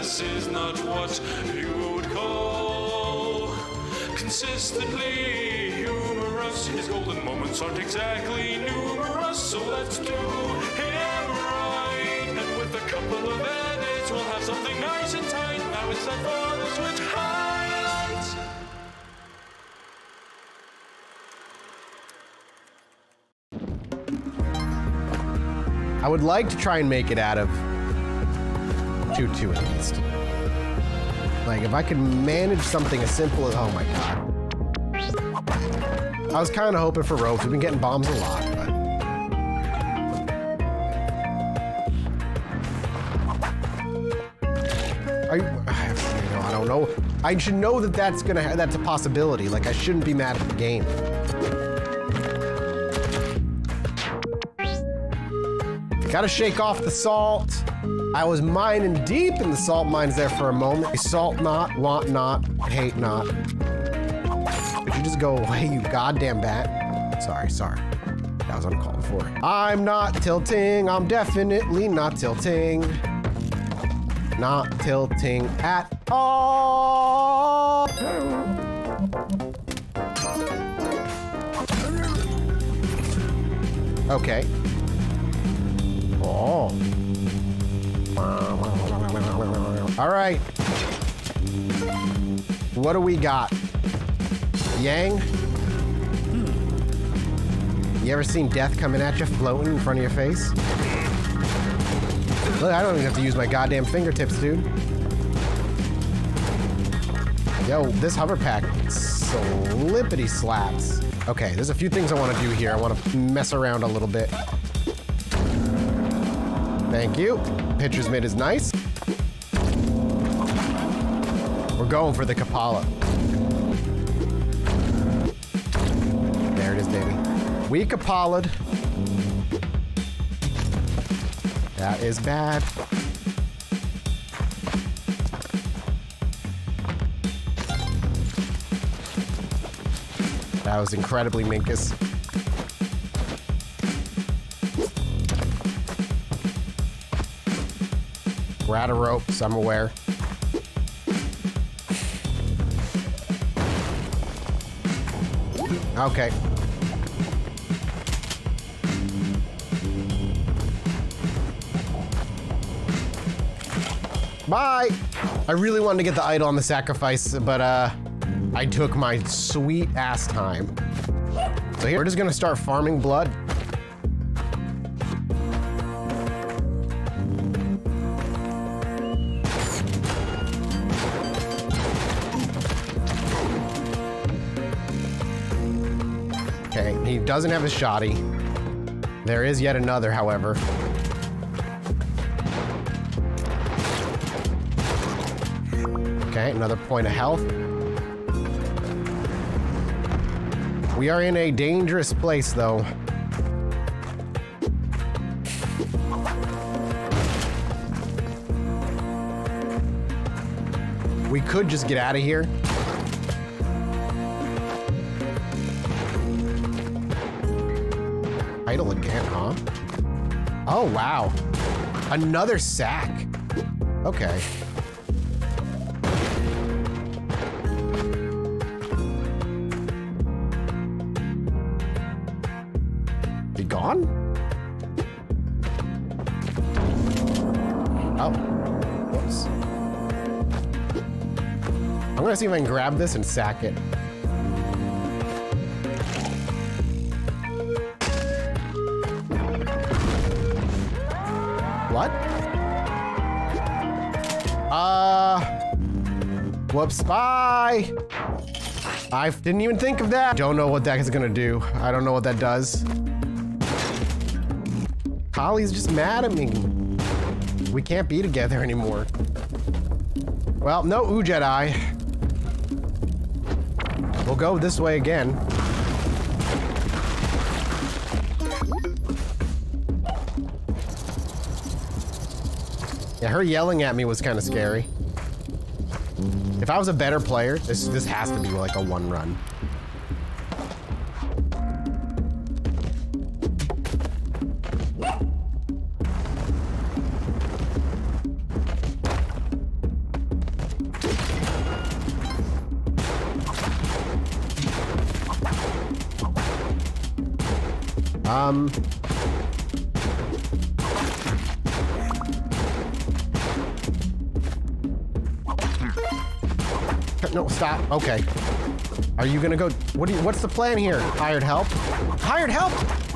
Mathas is not what you would call consistently humorous. His golden moments aren't exactly numerous, so let's do him right. And with a couple of edits, we'll have something nice and tight. Now it's time for the Twitch highlights. I would like to try and make it out of 2-2 at least. Like, if I could manage something as simple as, oh my god. I was kind of hoping for ropes. We've been getting bombs a lot, but. I don't know. I should know that that's a possibility. Like, I shouldn't be mad at the game. Gotta shake off the salt. I was mining deep in the salt mines there for a moment. Salt not, want not, hate not. Could you just go away, you goddamn bat? Sorry. That was uncalled for. I'm not tilting. I'm definitely not tilting. Not tilting at all. Okay. Oh. All right. What do we got? Yang? You ever seen death coming at you, floating in front of your face? Look, I don't even have to use my goddamn fingertips, dude. Yo, this hover pack slippity slaps. Okay, there's a few things I want to do here. I want to mess around a little bit. Thank you. Pitcher's mitt is nice. We're going for the Kapala. There it is, baby. We Kapala'd. That is bad. That was incredibly minkus. We're out of ropes, I'm aware. Okay. Bye! I really wanted to get the idol on the sacrifice, but I took my sweet ass time. So here, we're just gonna start farming blood. Okay, he doesn't have a shoddy. There is yet another, however. Okay, another point of health. We are in a dangerous place, though. We could just get out of here. Idle again, huh? Oh, wow. Another sack. Okay. Be gone? Oh. Whoops. I'm gonna see if I can grab this and sack it. What? Whoops, bye! I didn't even think of that. Don't know what that is gonna do. I don't know what that does. Holly's just mad at me. We can't be together anymore. Well, no Ooh Jedi. We'll go this way again. Yeah, her yelling at me was kind of scary. If I was a better player, this has to be like a one run. No, stop. Okay. Are you gonna go? What's the plan here? Hired help? Hired help?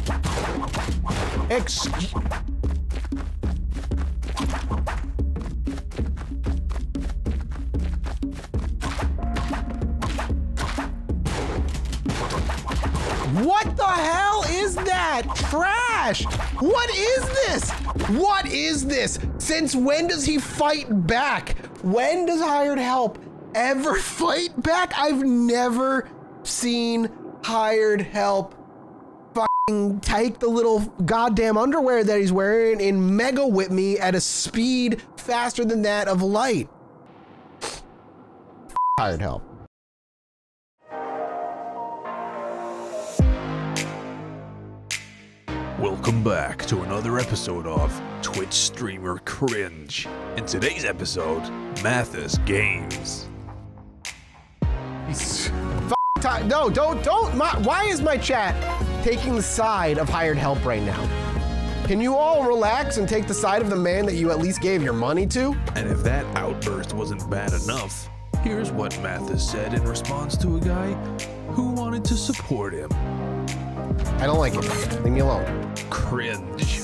What the hell is that? Trash! What is this? What is this? Since when does he fight back? When does hired help ever fight back? I've never seen hired help fucking take the little goddamn underwear that he's wearing and mega whip me at a speed faster than that of light. Hired help. Welcome back to another episode of Twitch Streamer Cringe. In today's episode, Mathas Games. No, don't. Why is my chat taking the side of hired help right now? Can you all relax and take the side of the man that you at least gave your money to? And if that outburst wasn't bad enough, here's what Mathas said in response to a guy who wanted to support him. I don't like it. Leave me alone. Cringe.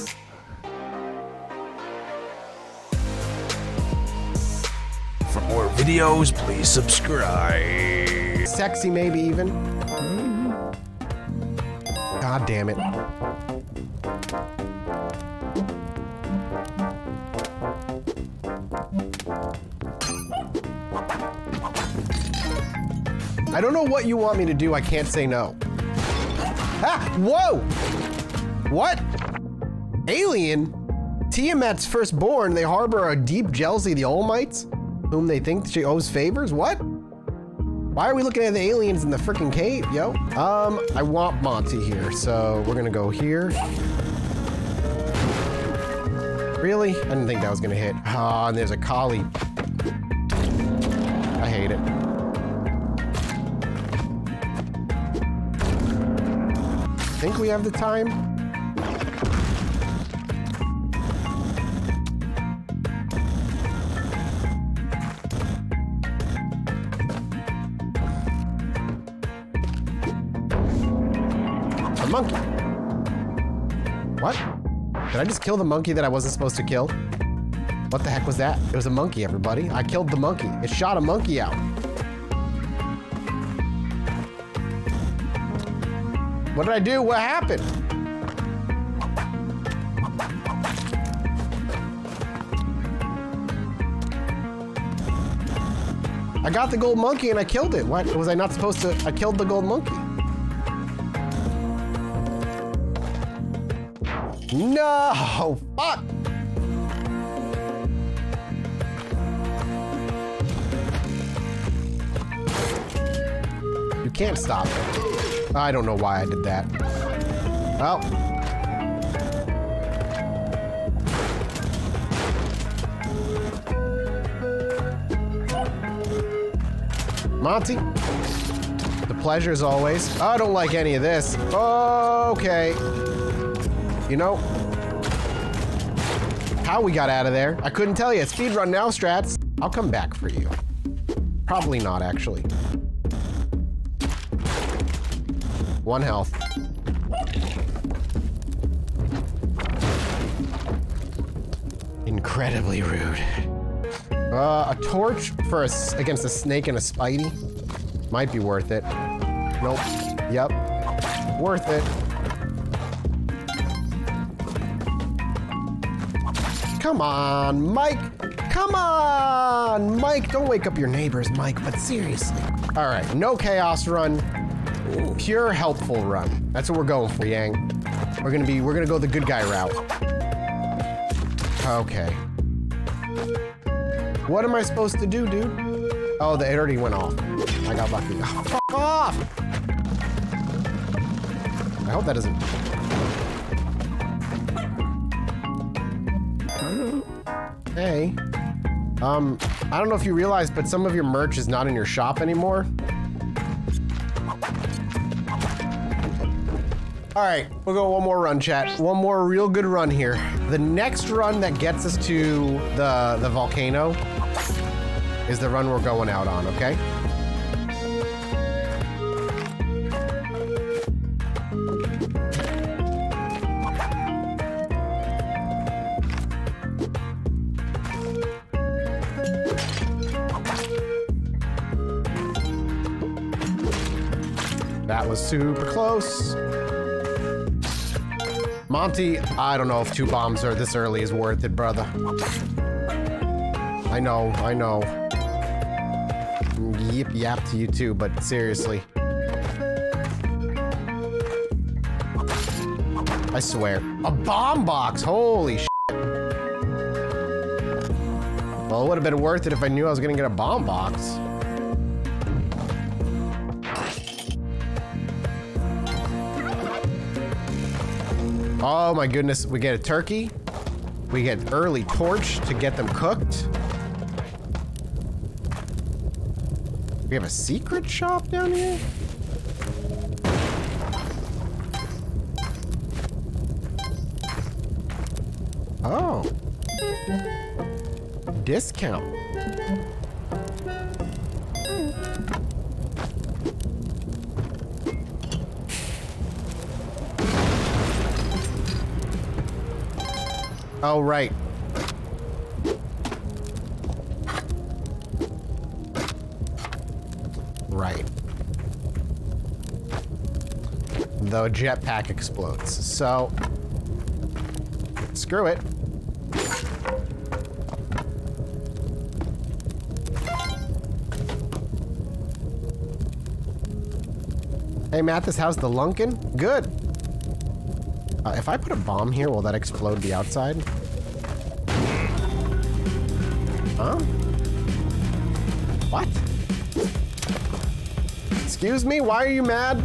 For more videos, please subscribe. Sexy, maybe even. God damn it. I don't know what you want me to do. I can't say no. Ah, whoa! What? Alien? Tiamat's firstborn, they harbor a deep jealousy of the Olmites, whom they think she owes favors? What? Why are we looking at the aliens in the freaking cave, yo? I want Monty here, so we're gonna go here. Really? I didn't think that was gonna hit. Ah, and there's a collie. I hate it. Think we have the time? A monkey. What? Did I just kill the monkey that I wasn't supposed to kill? What the heck was that? It was a monkey, everybody. I killed the monkey. It shot a monkey out. What did I do? What happened? I got the gold monkey and I killed it. What? Was I not supposed to? I killed the gold monkey. No! Fuck! You can't stop it. I don't know why I did that. Well. Monty. The pleasure as always. I don't like any of this. Okay. You know how we got out of there? I couldn't tell you. Speedrun now, strats. I'll come back for you. Probably not, actually. 1 health. Incredibly rude. A torch for against a snake and a spidey might be worth it. Nope. Yep. Worth it. Come on, Mike. Come on, Mike. Don't wake up your neighbors, Mike, but seriously. All right, no chaos run. Pure helpful run. That's what we're going for, Yang. We're gonna go the good guy route. Okay. What am I supposed to do, dude? Oh, it already went off. I got lucky. Oh, fuck off! I hope that doesn't. Hey. I don't know if you realize, but some of your merch is not in your shop anymore. All right, we'll go one more run, chat. One more real good run here. The next run that gets us to the volcano is the run we're going out on, okay? That was super close. Monty, I don't know if 2 bombs are this early is worth it, brother. I know. Yip yap to you too, but seriously. I swear. A bomb box, holy shit. Well, it would have been worth it if I knew I was gonna get a bomb box. Oh my goodness, we get a turkey. We get early torch to get them cooked. We have a secret shop down here? Oh. Discount. Oh, right. Right. The jetpack explodes. So, screw it. Hey, Mathas, how's the Lunkin? Good. If I put a bomb here, will that explode the outside? Huh? What? Excuse me? Why are you mad?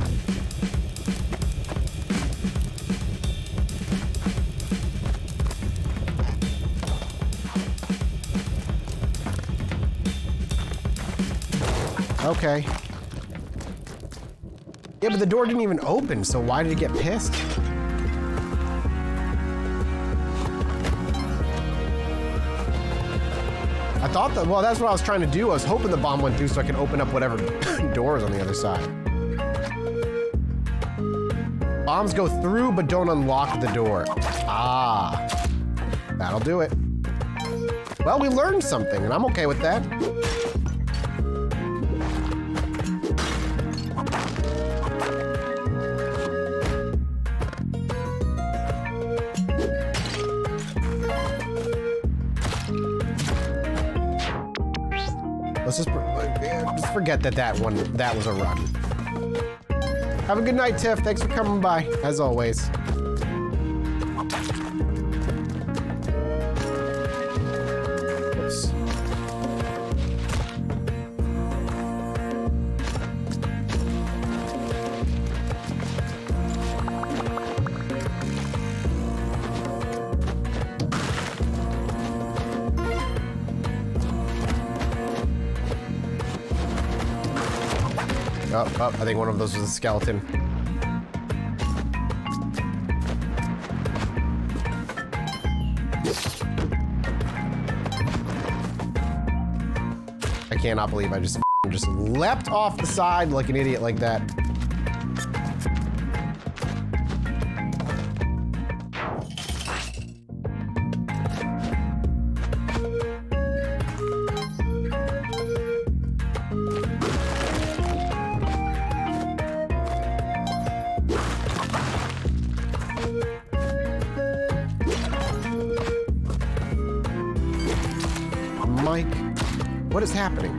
Okay. Yeah, but the door didn't even open, so why did it get pissed? I thought that, well, that's what I was trying to do. I was hoping the bomb went through so I could open up whatever doors on the other side. Bombs go through but don't unlock the door. Ah, that'll do it. Well, we learned something and I'm okay with that. Let's just forget that was a run. Have a good night, Tiff. Thanks for coming by, as always. Oops. Oh, I think one of those was a skeleton. I cannot believe I just leapt off the side like an idiot like that. Mike, what is happening?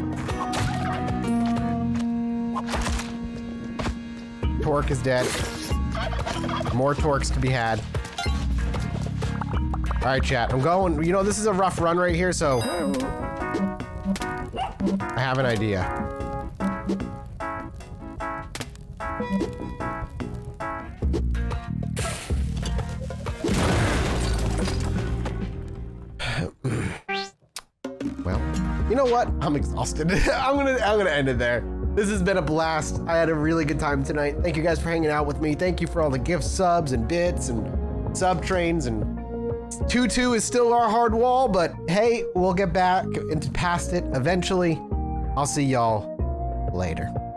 Torque is dead. More torques to be had. All right, chat, I'm going. You know, this is a rough run right here, so I have an idea. Well, you know what? I'm exhausted. I'm gonna end it there. This has been a blast. I had a really good time tonight. Thank you guys for hanging out with me. Thank you for all the gift subs and bits and sub trains, and 2-2 is still our hard wall, but hey, we'll get back into past it eventually. I'll see y'all later.